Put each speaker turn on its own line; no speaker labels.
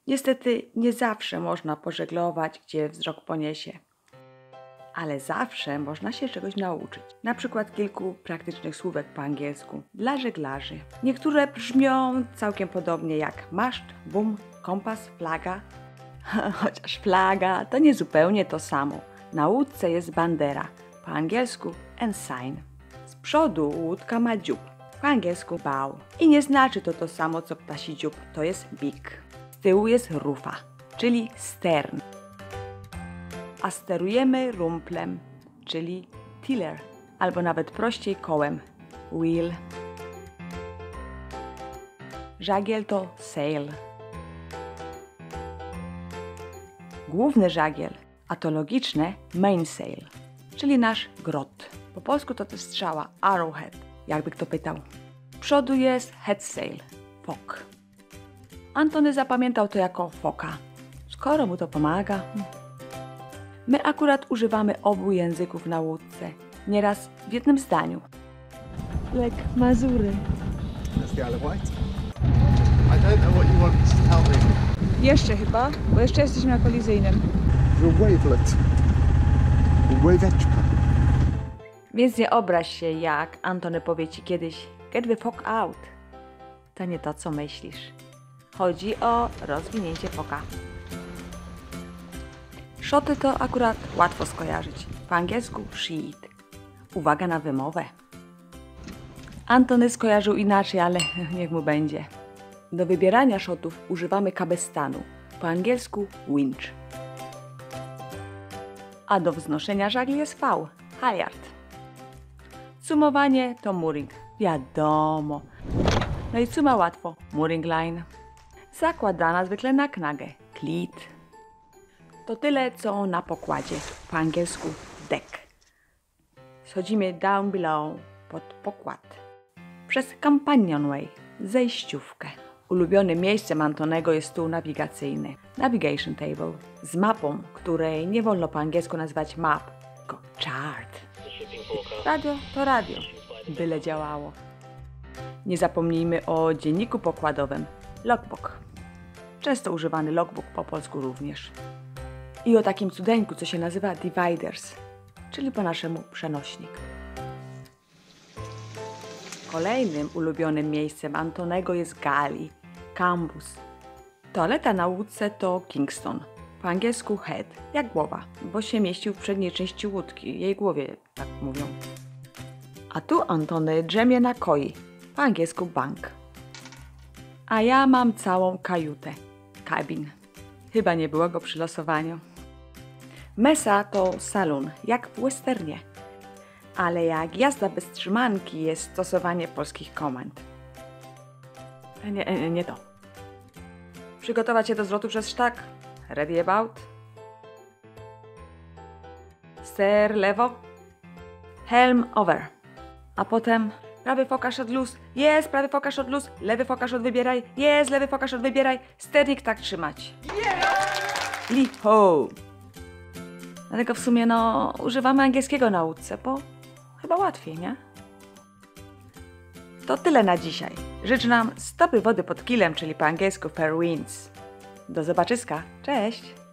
Niestety nie zawsze można pożeglować, gdzie wzrok poniesie. Ale zawsze można się czegoś nauczyć. Na przykład kilku praktycznych słówek po angielsku dla żeglarzy. Niektóre brzmią całkiem podobnie jak maszt, boom, kompas, flaga. Chociaż flaga to nie zupełnie to samo. Na łódce jest bandera, po angielsku ensign. Z przodu łódka ma dziób, po angielsku bow. I nie znaczy to samo co ptasi dziób, to jest beak. Z tyłu jest rufa, czyli stern. A sterujemy rumplem, czyli tiller, albo nawet prościej kołem, wheel. Żagiel to sail. Główny żagiel, a to logiczne mainsail, czyli nasz grot. Po polsku to też strzała, arrowhead, jakby kto pytał. Przodu jest headsail, fok. Antony zapamiętał to jako foka, skoro mu to pomaga. My akurat używamy obu języków na łódce, nieraz w jednym zdaniu. Lek Mazury.
That's the Isle of Wight. I don't know what you want to tell me.
Jeszcze chyba, bo jeszcze jesteśmy na kolizyjnym.
The wavelet. Waveczka.
Więc nie obraź się, jak Antony powie ci kiedyś get the fuck out. To nie to, co myślisz. Chodzi o rozwinięcie foka. Szoty to akurat łatwo skojarzyć. Po angielsku sheet. Uwaga na wymowę. Antony skojarzył inaczej, ale niech mu będzie. Do wybierania szotów używamy kabestanu. Po angielsku winch. A do wznoszenia żagli jest V. Halyard. Cumowanie to mooring. Wiadomo. No i cuma łatwo. Mooring line. Zakładana zwykle na knagę. Cleat. To tyle, co na pokładzie. Po angielsku deck. Schodzimy down below, pod pokład. Przez companionway, zejściówkę. Ulubionym miejscem Antonego jest stół nawigacyjny. Navigation table. Z mapą, której nie wolno po angielsku nazywać map, tylko chart. Radio to radio. Byle działało. Nie zapomnijmy o dzienniku pokładowym. Logbook. Często używany logbook po polsku również. I o takim cudeńku, co się nazywa dividers, czyli po naszemu przenośnik. Kolejnym ulubionym miejscem Antonego jest galley, kambus. Toaleta na łódce to Kingston, po angielsku head, jak głowa, bo się mieścił w przedniej części łódki, jej głowie, tak mówią. A tu Antony drzemie na koi, po angielsku bunk. A ja mam całą kajutę, cabin. Chyba nie było go przy losowaniu. Mesa to saloon, jak w westernie. Ale jak jazda bez trzymanki jest stosowanie polskich komend. Nie to. Przygotować się do zwrotu przez sztak. Ready about. Ster lewo. Helm over. A potem prawy fokaż od luz. Jest prawy fokaż od luz. Lewy fokaż od wybieraj. Jest lewy fokaż od wybieraj. Sternik tak trzymać. Li-ho. Dlatego w sumie używamy angielskiego na łódce, bo chyba łatwiej, nie? To tyle na dzisiaj. Życzę nam stopy wody pod kilem, czyli po angielsku fair winds. Do zobaczyska. Cześć!